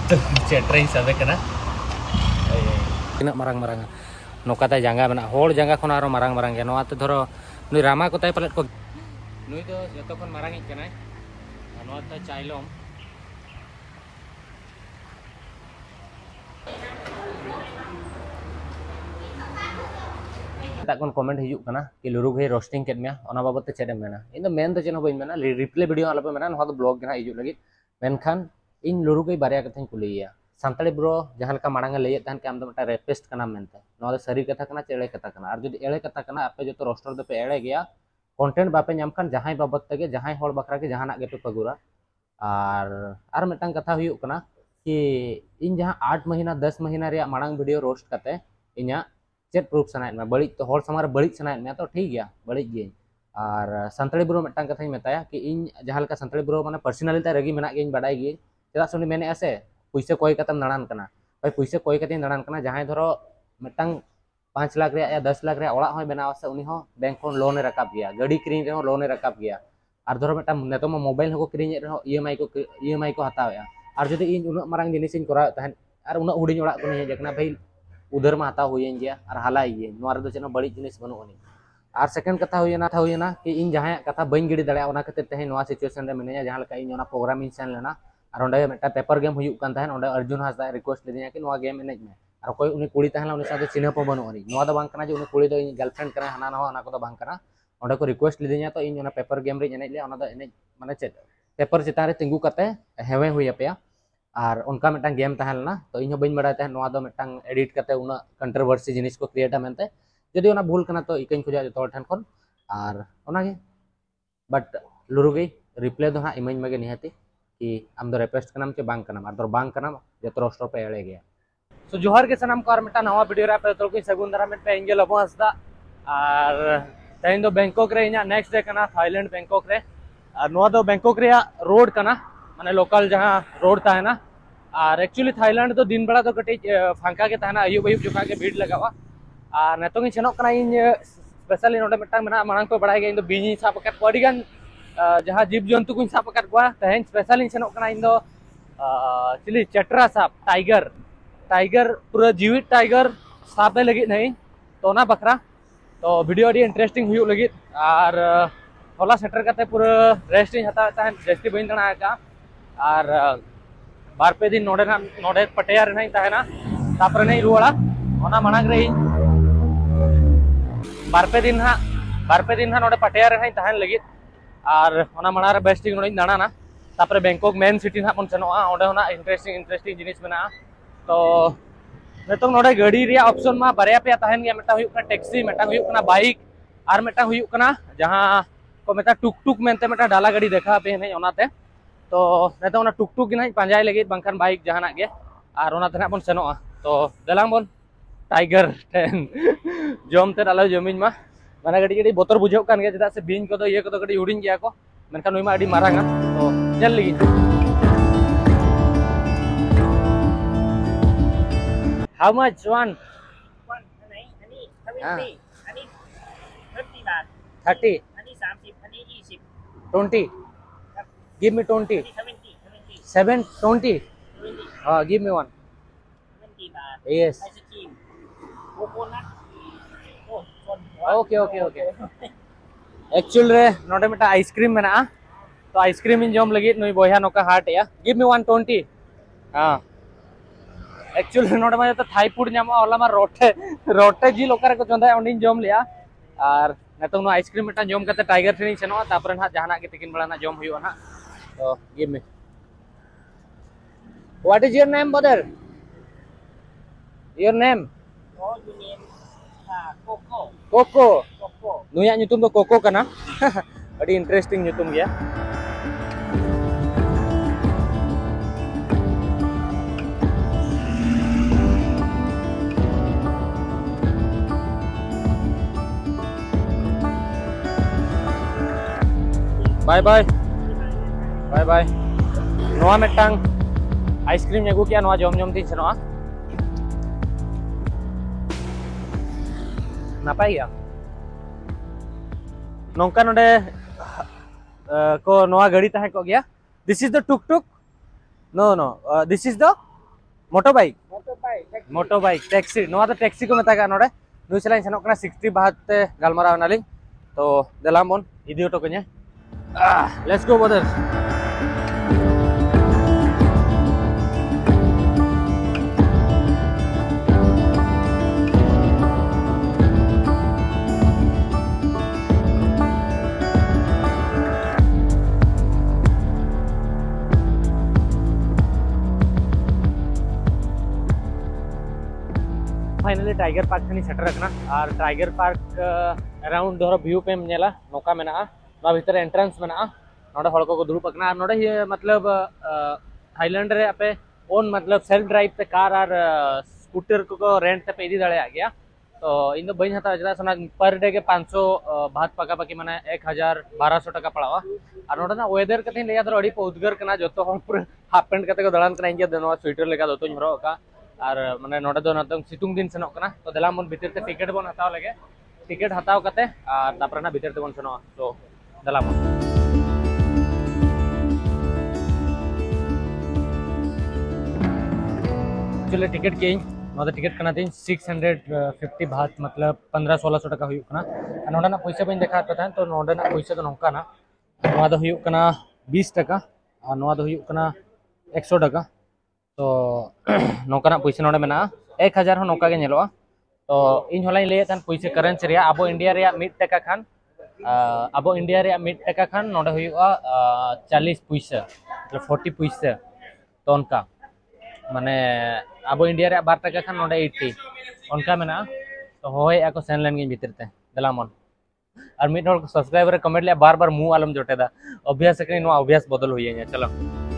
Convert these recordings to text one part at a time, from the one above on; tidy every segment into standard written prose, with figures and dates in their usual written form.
चेट्रे हिसाबे कना तीना मारंग मारंग नोकाते जांगा मेना होड़ जांगा खन आरो मारंग मारंग गया नोआते धरो नुई रामा कोताय पलेट को नुई तो जतो खन मारंग हिज कनाय नोआते चाइलोम ताकन कमेंट हिजुक कना कि लुरु भाई रोस्टिंग केट मिया ओना बाबत ते चेदम मेना इन द मेन तो चेनो बइन मेना रिप्ले वीडियो आलपे मेना नोहा दो ब्लॉग गना हिजुक लगी मेनखान इन लुरु भाई बारिया कथाñ कुलिया सानताली ब्रो जहां लका मांग लैयत तहन के आम दो मटा रेपेस्ट कना मेनते नोआ दो सरी कथा कना चेड़े कथा कना और जदि एड़े कथा कना आपे जतो रोस्टर दो पे एड़े गया कंटेंट बापे नाम खान जहां बाबत तगे जहां होड़ बखरा के जहां नाग पे पगुरा और मिटन कथा हुयुक कना कि इन जहां 8 महीना 10 महीना रे मांग वीडियो रोस्ट कते इना चेट प्रूफ सनायत में बड़ी तो होड़ समार बड़ी सनायत में तो ठीक गया बड़ी गे और सानताली ब्रो मिटन कथा मेताया कि इन जहां लका सानताली ब्रो माने पर्सनाली ता रगी मेना गे बाडाय गे चेदा सुनी मेने आसे पैसे कोई कतम दाड़ान कना भाई पैसे कोई कते दाड़ान कना जहां धरो मिटन 5 लाख रे या 10 लाख रे ओड़ा होय बनाव से उनी हो बैंक खन लोन रकाब गया गाड़ी क्रीन रे लोन रकाब गया और धरो मिटन नेतो मोबाइल हो क्रीन रे ईएमआई को हतावया और जदि इन उना मारंग जिनिस इन कराव तहन और उना हुडिंग ओड़ा को नहीं जकना भाई उधर में हताव हुई गया और हालाई गए नोआ रे दो चेनो बड़ी जिनिस बनुनी और सेकंड कथा हुईना कि इन जहां कथा बइन गिड़ी दाड़ा ओना खातिर तेहे नोआ सिचुएशन रे मिनिया जहां लका इन ओना प्रोग्राम इन सेन लेना और ओंडे मेटा पेपर गेम हुयुक कान तहन ओंडे अर्जुन हासदा रिक्वेस्ट लेदिया कि नोआ गेम एनेज में और कोई उनी कुड़ी तहला उनी साथे चिन्ह प बनुनी नोआ दो बांग कना जे उनी कुड़ी दो इन गर्लफ्रेंड कना हाना नोआ ओना को दो बांग कना ओंडे को रिक्वेस्ट लेदिया तो इन ओना पेपर गेम रे एनेज ले ओना दो एनेज माने चेत पेपर चितान रे तिंगु कते हेवे हुई अपया और उनका मिटन गेम तहलना तो इन बइन बड़ा तहन नोआ दो मिटन एडिट कते उना कंट्रोवर्सी जिनिस को क्रिएट मेनते जदि ओना भूल कना तो इकन खोजा जतो ठन खन और ओना गे बट लुरु गई रिप्ले दो हा इमेज मगे निहाती कि आम दो रेपेस्ट कनाम चे बांग कनाम और दो बांग कनाम जतो रोस्टर पे एड़े गया सो जोहार के सनाम को और मिटन नवा वीडियो रे पे तो कोई सगुन दारा में पे एंजल अबो हसदा और तहिन दो बैंकॉक रे इना नेक्स्ट डे कना थाईलैंड बैंकॉक रे और नवा दो बैंकॉक रे रोड कना माने लोकल जहां रोड ताहेना और एक्चुअली थाईलैंड तो दिन बड़ा तो कटी फांका के ताहेना अयुब अयुब जोखा के भीड़ लगावा और नेतो गे सेनोक कना इन स्पेशली नोडे मिटन मेना मांग पे बड़ाय गे इन दो बिनी साप कट पड़ी गान जहां जीव जंतु को साप कट को तहन स्पेशली सेनोक कना इन दो चिली चटरा साप टाइगर पूरा जीवित टाइगर साप लगी नहीं तो ना बखरा तो वीडियो अडी इंटरेस्टिंग हुई लगी और होला सेटर करते पूरा रेस्ट हता तहन जस्ती बइन दना का और बार पे दिन नोडे पटेया रे नहीं तहना तापर नहीं रुवाड़ा ओना मांग रे बार पे दिन हा नोडे पटेया रे नहीं तहन लगी और ओना मांग रे बेस्टिंग नोडे दाना तापर बैंकॉक मेन सिटी ना बन सेनोआ ओडे होना इंटरेस्टिंग जिनिस मेना तो नेतो नोडे गाड़ी रे ऑप्शन मा बारिया पे तहन गया मेटा हुयुक टैक्सी मेटा हुयुक बाइक और मेटा हुयुक जहां को मेटा टुक टुक मेनते मेटा डाला गाड़ी देखा पे नहीं ओनाते तो नेतो ओना टुक टुक गिना पांजाय लगी बांखान बाइक जहाना गे और ओना तेना बन सेनोआ तो देलांग बन टाइगर टेन जम ते आलो जमिन मा माने गाड़ी गाड़ी बोतर बुझाव कान गया चदा से बिन को ये को गाड़ी हुडिंग गया को मेनखान नुई मा आडी मारांगा तो चल लगी How much one? One, ani 30, ani 30 baht. 30, Ani 30, ani 20. 20. Give me 20. Ani 70, 70. 7, 20. 20, Give me one. 20 baht. Yes. Ice cream. Coconut. Oh, one. Okay. Actual रे नोडे मेटा आइसक्रीम मेना तो आइसक्रीम इन जम लगी नुई बोया नोका हार्ट या गिव मी 120 हां एक्चुअली नोडे मा तो थाई फूड नामा ओला मा रोटे जी लोकर को चंदा ओंडी जम लिया और नेतो नो आइसक्रीम मेटा जम करते टाइगर ट्रेनिंग सेनो तापर ना जहाना के तिकिन बड़ा ना जम हुयो ना तो give me what is your name brother your name Oh, you name Coco. Coco Coco. नुया nyutum तो कोको कना अड़ी इंटरेस्टिंग nyutum गया बाय बाय नोआ मेटांग आइसक्रीम ᱧᱮᱜᱩ किया नोआ जम जम तीन सेनोआ नापाय गया नौका नोडे को नोआ गाड़ी तहे को गया this is the tuk tuk no this is the motorbike motorbike taxi motorbike taxi नोआ तो टैक्सी को मेता नोडे नुई चला सेनोक कना 60 बात ते गलमारा नालिंग तो देलाम बोन इदी ऑटो कन्या let's go brother finally tiger park खनी सेटर रखना और टाइगर पार्क अराउंड धरो व्यू पे नेला नोका मेना ना भीतर एंट्रेंस मेना नोडे हड़ को दुरुप अकना नोडे ये मतलब थाईलैंड रे आपे ओन मतलब सेल्फ ड्राइव पे कार और स्कूटर को रेंट पे इदी दड़े आ गया तो इन दो बइन हता जरा सोना पर डे के 500 भात पका पकी माने 1200 टका पड़ावा और नोडे ना वेदर कते लेया दरो अड़ी उद्गार कना जतो हम पूरा हाफ पैंट कते को दड़ान कना इंगे देनो स्वेटर लेका दोतो झरो का और माने नोडे दो नतंग सितुंग दिन सेनोक कना तो देला मन भीतर ते टिकट बन हताव लगे टिकट हताव कते और तापर ना भीतर ते बन सेनो तो देला मन चले टिकट के नोडे टिकट कना दिन 650 भात मतलब 1500-1600 टका हुई कना नोडे ना पैसा बन देखा तो तो नोडे ना पैसा तो नोका ना नोआ दो हुई कना 20 टका और नोआ दो हुई कना 100 टका तो नौका पैसा नोडे मेना 1000 हो नौका के नेलोआ तो इन होला ले थान पैसा करेंसी रे अब इंडिया रे 1 टका खान अब इंडिया रे 1 टका खान नोडे हुआ 40 पैसा मतलब 40 पैसा तो उनका माने अब इंडिया रे 2 टका खान नोडे 80 उनका मेना तो होय ako सेन लाइन के भीतर ते दला मन और मिट हर सब्सक्राइबर कमेंट ले बार बार मुंह आलम जोटेदा अभ्यास कनी नो अभ्यास बदल होई चलो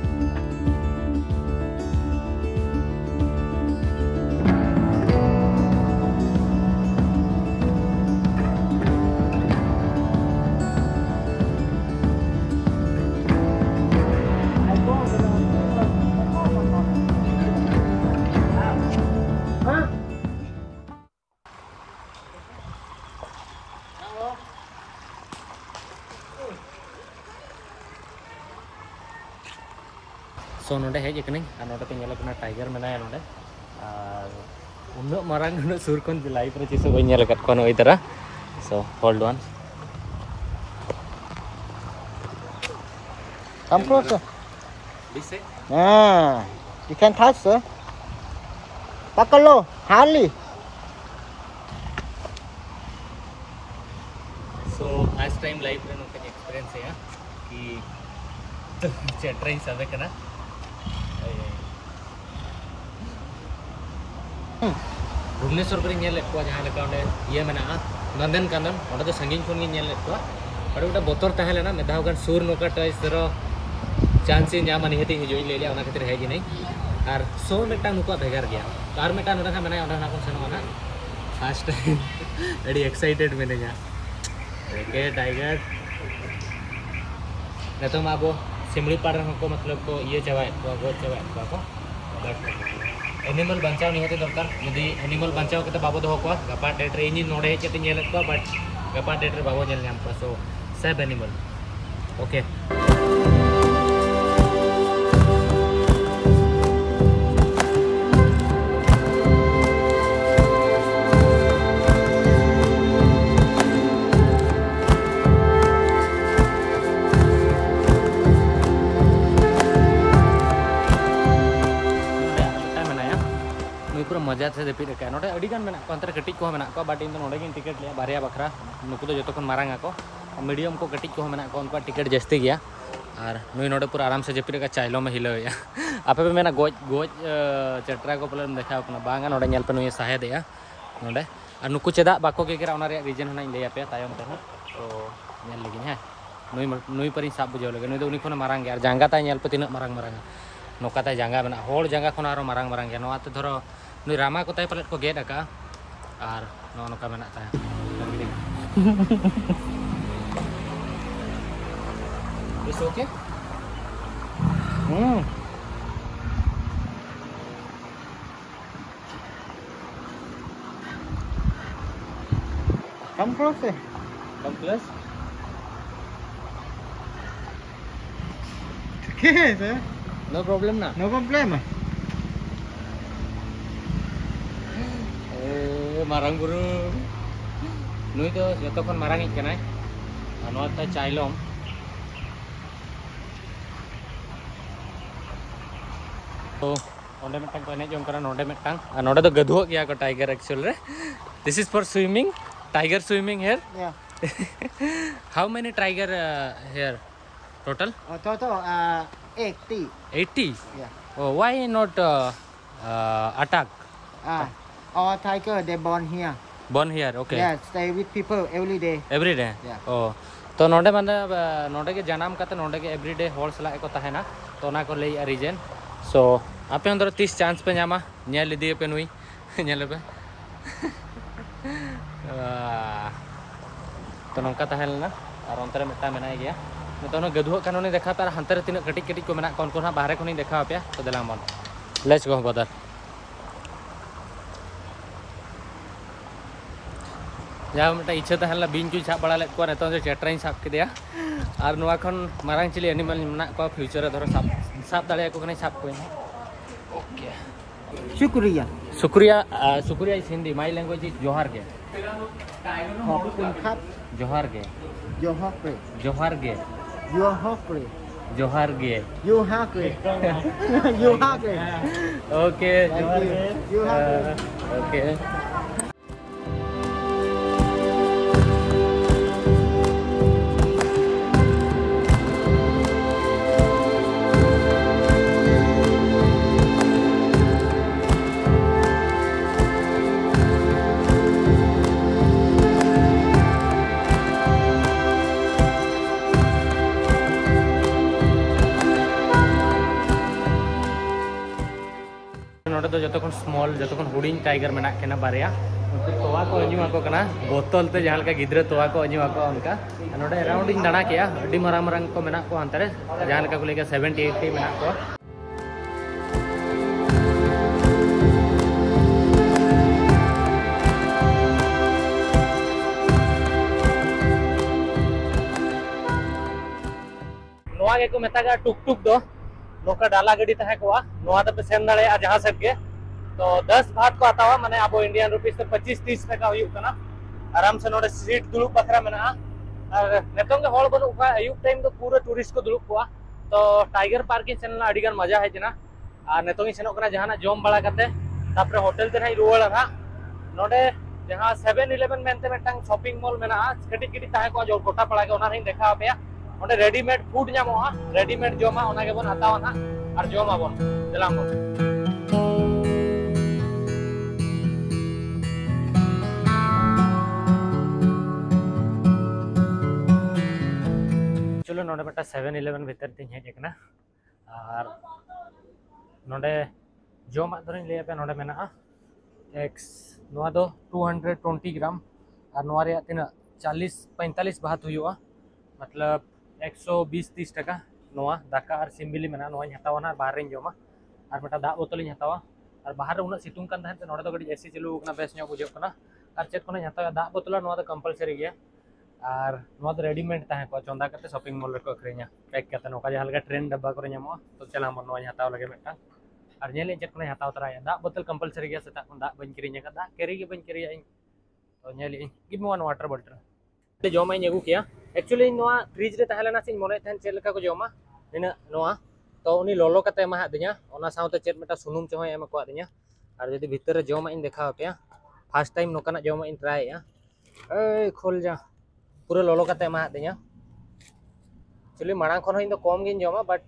सो नोडे हेज कनी नोडे पे नेलकना टाइगर मेना नोडे और उन्नो मारंग उन्नो सुर कोन लाइव रे चिसो बई नेल कत कोन ओई तरह so hold on Come closer. This से You can touch, sir. Pakalo, Harley. So first time live रे नोके एक्सपीरियंस है कि चेट्रेन सबे कना भुवनेश्वर पर नेल को जहां लेका ओंडे ये मेना नंदन कानन ओंडे तो संगीन कोन गे नेल को और उटा बोतर ताहे लेना मेधाव गान सुर नोका टॉइस रो चांस इन जामा निहति हिजोई ले लिया ओना खातिर है कि नहीं और सो मेटा नुको भेगार गया और मेटा नोडा का मेना ओंडा ना को सेनो ना फर्स्ट टाइम वेरी एक्साइटेड मेने जा ओके टाइगर नेतो माबो सिमड़ी पाड़ को मतलब को ये चवाए को गो चवाए को एनिमल बचाव निहति दरकार यदि एनिमल बचाव के बाबो दो को गपा डेट रे इन नोडे चेति नेल को बट गपा डेट रे बाबो नेल नाम को सो सेव एनिमल ओके मजा से देपी रखा नोडे अड़ीगान मेना को अंतर कटिक को मेना को बट इन नोडे गिन टिकट लिया बारिया बखरा नुकु तो जतो खन मारांगा को मीडियम को कटिक को मेना को उनका टिकट जस्ती गया और नुई नोडे पूरा आराम से जेपी रखा चाइलो में हिलो या आपे पे मेना गोज गोज चटरा को पलन देखा अपना बांगा नोडे नेल पे नुई साहे देया नोडे और नुकु चेदा बाको के करा ओना रे रीजन होना ले पे तायम ते तो नेल लगी है नुई पर साब बुझाव लगे नुई तो उनी खन मारांग गया जांगा ताय नेल पे तिना मारांग मारांग नोका ताय जांगा मेना होड़ जांगा खन आरो मारांग मारांग गया नोआ ते धरो नुई रामा को ताय पलेट को गेट आका और नो नोका मेना ताय it's okay Come closer. Come close. Okay, sir. No problem na. No problem. marang guru nui to joto kon marang ik kanai anwa ta chailom to onde metang ko ene jom kana nonde metang nonde to gadhuak gya ko tiger actually re. This is for swimming, tiger swimming here. Yeah. How many tiger here total? Total 80. 80. Yeah. Oh, why not attack? All tiger they born here. Born here, okay. Yeah, stay with people every day. Every day. Yeah. Oh, तो नोडे माने नोडे के जन्म करते नोडे के everyday whole सला एको तहेना तो ना को ले रीजन सो आपे अंदर 30 चांस पे ᱧᱟᱢᱟ ᱧᱮᱞ ᱤᱫᱤ ᱯᱮ ᱱᱩᱭ ᱧᱮᱞ ᱯᱮ तो नौका तहेलना और अंतर मिटा मेना गया नितो न गधुआ कानूनी देखा पे हंतर तिना कटिक कटिक को मेना कोन कोन बाहर कोनी देखा पे तो देला मन लेट्स गो बदर जहाँ मिटा इच्छा तहला बीन चुई साब बड़ा लेत को नितो जो चेट्राइन साब के दिया और नोआ खन मारांग चिली एनिमल मेना को फ्यूचर रे धरो साब साब दाड़े को कने साब को ओके Syukriya. शुक्रिया शुक्रिया is Hindi my language is जोहार के ขอบคุณครับ जोहार के You hungry? जोहार के You hungry? जोहार के You hungry? You hungry? Okay Thank you. You hungry? Okay नोडे तो जतखन स्मॉल जतखन हुडिंग टाइगर मेना केना बारिया उनको तोवा को अजुमा को कना बोतल ते जहां का गिद्रे तोवा को अजुमा को उनका नोडे राउंडिंग दाना किया अडी मारांग मारांग को मेना को अंतरे जहां का को लेके 70 80 मेना को नोआ के को मेता का टुक टुक दो नौका डाला गड़ी तहे को नोआ तो पे सेन दाड़े जहां सब के तो 10 भात को आता हुआ माने अब इंडियन रुपीस से 25-30 टका हुई कना आराम से नोडे सीट दुलुप बखरा मेना और नेतों के होल बनु का अयुब टाइम तो पूरा टूरिस्ट को दुलुप को तो टाइगर पार्क इन सेनला अडिगान मजा है जना और नेतों की सेनों कना जहां जोम बड़ा करते तापरे होटल ते नहीं रुवाड़ा था नोडे जहां 7-11 मेनते मेटंग शॉपिंग मॉल मेना कटी कटी ताहे को जो कोटा पड़ा के ओना नहीं देखा पे ओंडे रेडीमेड फूड ᱧᱟᱢᱚᱜᱼᱟ रेडीमेड जोमा ओना के बन हतावा ना और जोमा बन दिलाम बन चलो नोडे बेटा 7-11 भीतर तीन हेज एकना और नोडे जोमा धरन ले पे नोडे मेना एक्स नोआ दो 220 ग्राम और नोआ रे तिना 40-45 बात हुआ मतलब 120-30 टका नोआ दाका और सिमबिली मेना नोआ हतावा ना बाहर रे जोमा और बेटा दा बोतल हतावा और बाहर उना सितुंग कान तहन नोडे तो गडी एसी चालू कना बेस ᱧᱚᱜ बुझो कना और चेक कोने हतावा दा बोतल नोआ तो कंपलसरी गया और नोआ तो रेडीमेड तहे को चंदा करते शॉपिंग मॉल रे को अखरेኛ पैक करते नोका जहां लगा ट्रेन डब्बा करे ᱧᱟᱢᱚᱜᱼᱟ तो चला मन नोआ हतावा लगे मेटा और नेले चेक कोने हतावा तरा दा बोतल कंपलसरी गया सेता दा बन किरिኛ का दा कैरी के बन किरिया तो नेले give me one water bottle जोमा इन अगू किया एक्चुअली नोआ फ्रिज रे तहलेना सिन मोने थन चेल का को जोमा निना नोआ तो उनी लोलो कते मा दिया ओना साउते चेट मेटा सुनुम चहो एम को दिया और जदी भीतर रे जोमा इन देखा पे फर्स्ट टाइम नोकाना जोमा इन ट्राई या ए खोल जा पूरा लोलो कते मा दिया एक्चुअली मांग खन इन तो कम गिन जोमा बट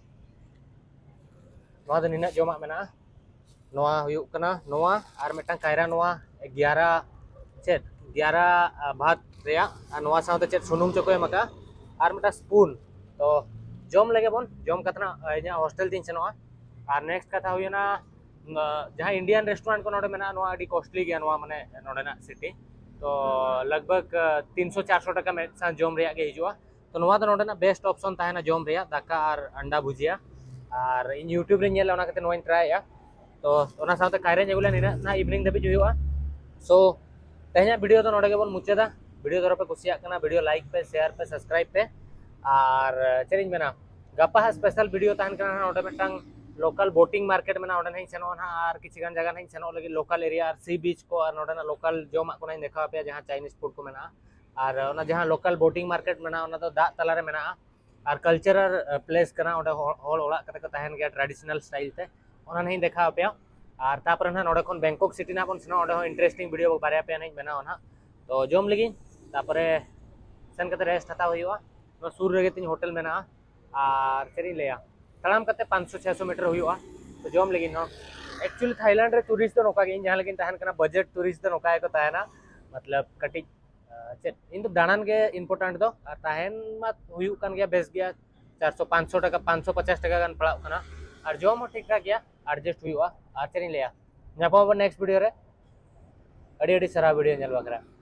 नोआ द निना जोमा मेना नोआ हुयु कना नोआ और मेटा कायरा नोआ 11 चेट 11 भात रेया नोआ साउते चेट सुनुम चको एमका और मेटा स्पून तो जोम लगे बन जोम कतना इना हॉस्टल दिन सेनोआ और नेक्स्ट कथा हुयना जहां इंडियन रेस्टोरेंट को नोडे मेना नोआ अडी कॉस्टली गया नोआ माने नोडे ना सिटी तो लगभग 300-400 टका में सा जोम रेया के हिजुआ तो नोआ तो नोडे ना बेस्ट ऑप्शन ताहेना जोम रेया दाका और अंडा भुजिया और इन यूट्यूब रे नेला ओना कते नोइन ट्राई या तो ओना साउते कायरे नेगुला निना ना इवनिंग धबी जुयुआ सो तेहना वीडियो तो नोडे के बन मुचादा वीडियो दरो पे कुसिया कना वीडियो लाइक पे शेयर पे सब्सक्राइब पे और चेरिंग मेना गपा स्पेशल वीडियो तहन कना नोडे मेटंग लोकल बोटिंग मार्केट में ना सेनो ना और किसी गान जगह सेनो लगे लोकल एरिया और सी बीच को और नोडे लोकल जमा को देखा पे जहाँ चाइनीज फूड को मेना और जहाँ लोकल बोटिंग मार्केट में दाग तलारे में और कल्चरल प्लेस करना हॉल ओड़ा को तहन गया ट्रेडिशनल स्टाइल ते नहीं देखा पे और तापर ना नोडे खन बैंकॉक सिटी ना बन सेनो ओडे इंटरेस्टिंग वीडियो बारे पे नहीं बनाओ ना तो जम लगी तापरे सेन कते रेस्ट हताव हुआ सूर रे तीन होटल में और चेरी लिया तड़ाम करते 500-600 मीटर हुआ तो जम लगी ना एक्चुअली थाईलैंड रे टूरिस्ट तो नौका जहाँ लगी तहन करना बजट टूरिस्ट तो नौका को तहना मतलब कटी चेक इन तो दानान के इम्पोर्टेंट दो और तहन मा हुयु कान गया बेस गया 400-500 टका 550 टका गान पड़ाव कना और जम ठीक ठाक गया एडजस्ट हुआ और चेरी लिया नेक्स्ट वीडियो रे अड़ी अड़ी सारा वीडियो नेल बकरा।